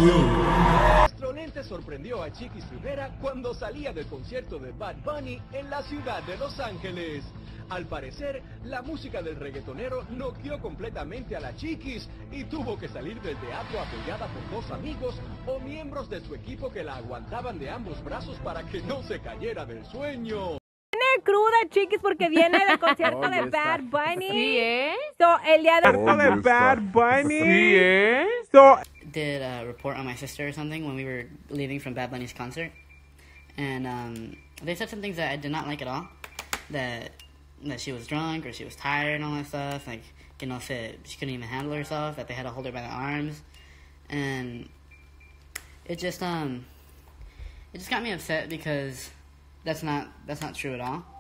Nuestro lente sorprendió a Chiquis Rivera cuando salía del concierto de Bad Bunny en la ciudad de Los Ángeles. Al parecer, la música del reggaetonero noqueó completamente a la Chiquis y tuvo que salir del teatro apoyada por dos amigos o miembros de su equipo que la aguantaban de ambos brazos para que no se cayera del sueño. Cruda, Chiquis, porque viene del concierto de Bad Bunny. Sí, ¿eh? So, el día de Bad Bunny. Sí, ¿eh? So, did a report on my sister or something when we were leaving from Bad Bunny's concert, and they said some things that I did not like at all. That she was drunk or she was tired and all that stuff. Like, you know, she couldn't even handle herself. That they had to hold her by the arms, and it just got me upset because that's not true at all.